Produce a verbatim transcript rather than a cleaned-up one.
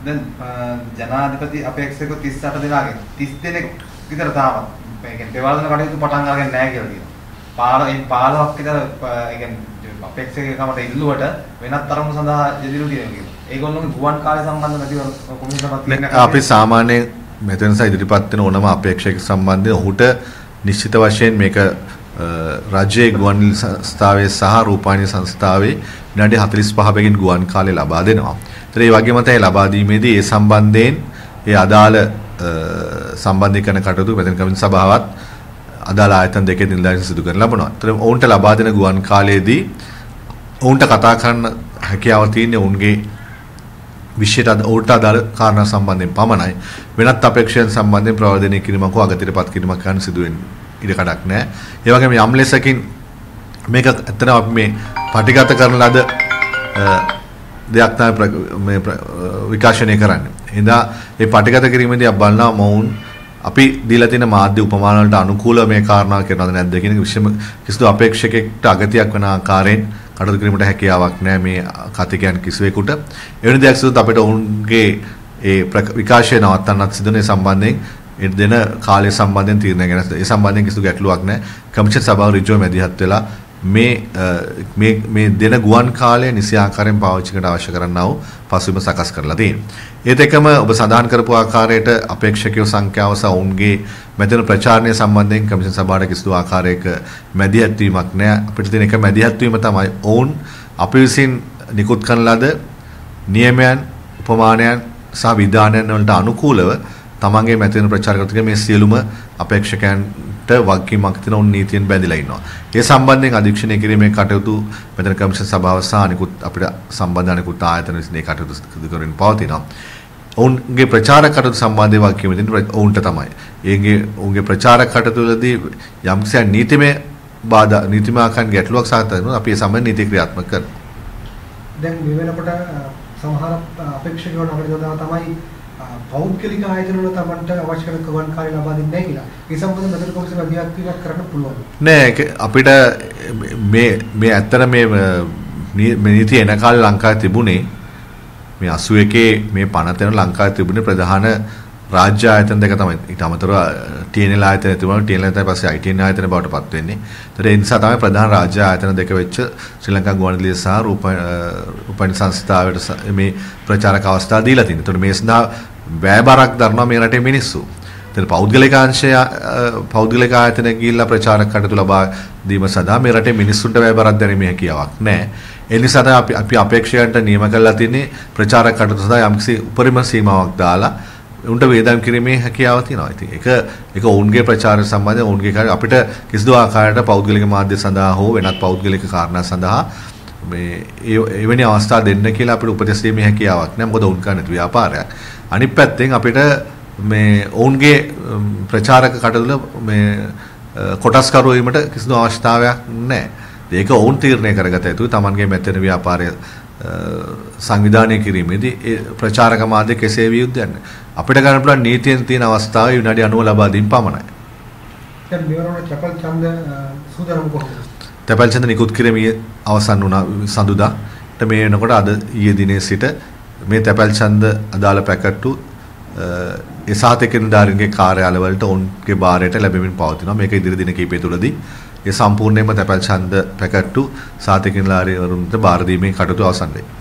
දැන් ජනාධිපති අපේක්ෂක තිස් අට දෙනාගෙන් තිස් දෙනෙක් විතර තාම මේ කියන්නේ පෙරවර්ධන කටයුතු පටන් අරගෙන නැහැ කියලා කියනවා. පාර පහළොවක් විතර ඒ කියන්නේ අපේක්ෂකකමට ඉල්ලුවට වෙනත් තරමු සඳහා ජෙදිරු කියනවා. ඒගොල්ලෝගේ ගුවන් කාලය සම්බන්ධ නැතිව කොමිසමක් තියෙනවා. අපි සාමාන්‍යයෙන් මෙතනස ඉදිරිපත් වෙන ඕනම අපේක්ෂක සම්බන්ධයෙන් ඔහුට නිශ්චිත වශයෙන් මේක රාජ්‍යයේ ගුවන්විදුලි සංස්ථාවේ සහ රූපවාහිනී සංස්ථාවේ විනාඩි හතළිස් පහ බැගින් ගුවන් කාලය ලබා දෙනවා. ඒතර ඒ වගේම තමයි ලබා දීමේදී ඒ සම්බන්ධයෙන් ඒ අදාළ සම්බන්ධීකරණ කටයුතු මෙතන කමිටු සභාවත් අදාළ ආයතන දෙකේ නිලධාරීන් සිදු කරන ලබනවා. ඒතර ඔවුන්ට ලබා දෙන ගුවන් කාලයේදී ඔවුන්ට කතා කරන්න හැකියාව තියෙන්නේ ඔවුන්ගේ විශේෂ ඔවුන්ට අදාළ කාරණා සම්බන්ධයෙන් පමණයි. වෙනත් අපේක්ෂයන් සම්බන්ධයෙන් ප්‍රවර්ධනය කිරීමක් හෝ අගතිරපත් කිරීමක් කරන්න සිදු වෙන්නේ ඉඩ කඩක් නැහැ. ඒ වගේම යම් ලෙසකින් මේක ඇත්තටම අපි මේ පටිගත කරන ලද දෙයක් තමයි මේ විකාශනය කරන්නේ. එඳා මේ පටිගත කිරීමේදී අපි බලනවා මොවුන් අපි දීලා තියෙන මාධ්‍ය උපමාන වලට අනුකූලව මේ කාරණා කරනවද නැද්ද කියන විශේෂම කිසිදු අපේක්ෂකෙක්ට අගතියක් වෙන ආකාරයෙන් කටයුතු කිරීමට හැකියාවක් නැහැ මේ කතිකයන් කිසිවෙකුට. එවැනි දෙයක් සිදුවොත් අපිට ඔවුන්ගේ ඒ විකාශය නවත්තන්නත් සිදුනේ සම්බන්ධයෙන් ඒ දෙන කාලය සම්බන්ධයෙන් තීරණය ගැන ඒ සම්බන්ධයෙන් කිසිදු ගැටලුවක් නැහැ. කමිෂන් සභාව ඍජුව මැදිහත් වෙලා මේ මේ මේ දෙන ගුවන් කාලය නිසි ආකාරයෙන් පාවිච්චි කරන්න අවශ්‍ය කරන්නා වූ පසුබිම සකස් කරලා තියෙනවා. ඒත් එක්කම ඔබ සඳහන් කරපු ආකාරයට අපේක්ෂකයෝ සංඛ්‍යාව සහ ඔවුන්ගේ මෙතන ප්‍රචාරණය සම්බන්ධයෙන් කමිෂන් සභාවට කිසිදු ආකාරයක මැදිහත් වීමක් නැහැ. අපිට තියෙන එක මැදිහත් වීම තමයි ඔවුන් අපි විසින් නිකුත් කරන ලද නියමයන් උපමානයන් සහ විධානයන් වලට අනුකූලව තමන්ගේ මැතිවරණ ප්‍රචාර කරන මේ සියලුම අපේක්ෂකයන්ට වගකීමක් තියෙන උන් නීතියෙන් බැඳිලා ඉන්නවා. ඒ සම්බන්ධයෙන් අධීක්ෂණය කිරීමේ කටයුතු මෙතන කමිෂන් සභාව සහ අනිකුත් අපිට සම්බන්ධ අනිකුත් ආයතන විසින් මේ කටයුතු සිදු කරමින් පවතිනවා. ඔවුන්ගේ ප්‍රචාරක කටයුතු සම්බන්ධව වගකීම දෙන්නේ ඔවුන්ට තමයි. ඒගේ ඔවුන්ගේ ප්‍රචාරක කටයුතු වලදී යම්කිසි නීතිමය බාධා නීතිමය ආකාරයෙන් ගැටලුවක් සාකච්ඡා කරනවා. අපි ඒ සම්බන්ධ නීති ක්‍රියාත්මක කරනවා. දැන් මේ වෙනකොට සමහර අපේක්ෂකයන් අපිට යොදනවා තමයි පෞද්ගලික ආයතන වල තමන්ට අවශ්‍ය කරන ගුවන් කාලය ලබා දෙන්නේ නැහැ කියලා. ඒ සම්බන්ධව මෙතන කොහොමද අධ්‍යාත්මිකයක් කරන්න පුළුවන්? නෑ අපිට මේ මේ ඇත්තට මේ මේ නීතිය එන කාලේ ලංකාවේ තිබුණේ මේ අසූ එකේ මේ පනත වෙන ලංකාවේ තිබුණේ ප්‍රධාන රාජ්‍ය ආයතන දෙක තමයි. ඊට අමතරව ටී එන් එල් ආයතනය තිබුණා. ටී එන් එල් ආයතනය පස්සේ ආයි ටී එන් ආයතනය බවට පත් වෙන්නේ. ඒතර ඒ නිසා තමයි ප්‍රධාන රාජ්‍ය ආයතන දෙක වෙච්ච ශ්‍රී ලංකා ගුවන්විදුලිය සහ රූපවාහිනී සංස්ථාවට මේ ප්‍රචාරක අවස්ථා දීලා තියෙනවා. ඒතර මේ සඳහා වැයබරක් දරනවා මේ රටේ මිනිස්සු. ඒතර පෞද්ගලික අංශය පෞද්ගලික ආයතන ගිහිල්ලා ප්‍රචාරක කටයුතු ලබා දීම සඳහා මේ රටේ මිනිස්සුන්ට වැයබරක් දැරීමේ හැකියාවක් නැහැ. ඒ නිසා තමයි අපි අපි අපේක්ෂකයන්ට නියම කරලා තින්නේ ප්‍රචාරක කටයුතු සඳහා යම්කිසි උපරිම සීමාවක් දාලා උන්ට වේදම් කිරීමේ හැකියාව තියෙනවා. ඉතින් ඒක ඒක ඔවුන්ගේ ප්‍රචාර සම්බන්ධයෙන් ඔවුන්ගේ කාර්ය අපිට කිසිදු ආකාරයකට පෞද්ගලික මාධ්‍ය සඳහා හෝ වෙනත් පෞද්ගලික කාරණා සඳහා මේ එවැනි අවස්ථා දෙන්න කියලා අපිට උපදෙස් දීමේ හැකියාවක් නැහැ. මොකද ඔවුන් කරන්නේ ව්‍යාපාරයක්. අනිත් පැත්තෙන් අපිට මේ ඔවුන්ගේ ප්‍රචාරක කටයුතු මේ කොටස්කරු වීමට කිසිදු අවශ්‍යතාවයක් නැහැ. ඒක ඔවුන් තීරණය කරගත යුතුයි. Tamanගේ මෙතන ව්‍යාපාරය සංවිධානය කිරීමේදී ඒ ප්‍රචාරක මාධ්‍ය කෙසේ විය යුතුද යන්නේ. අපිට ගන්න පුළුවන් නීතියෙන් තියෙන අවස්ථාවේ විනාඩි අනූව ලබා දීම පමණයි. දැන් මෙවරන චපල් ඡන්ද සූදානම් කොහොමද? චපල් ඡන්ද නිකුත් කිරීමේ අවසන් වුණා සඳුදාට මේ වෙනකොට අද ඊයේ දිනේ සිට මේ තැපැල් ඡන්ද අදාළ පැකට්ටු ඒ සාතික නිලධාරීන්ගේ කාර්යාලවලට ඔවුන්ගේ භාරයට ලැබෙමින් පවතිනවා. මේක ඉදිරි දින කිහිපය තුළදී ඒ සම්පූර්ණයෙන්ම තැපැල් ඡන්ද පැකට්ටු සාතික නිලධාරීවරුන්ට භාර දීමේ කටයුතු අවසන් වෙයි.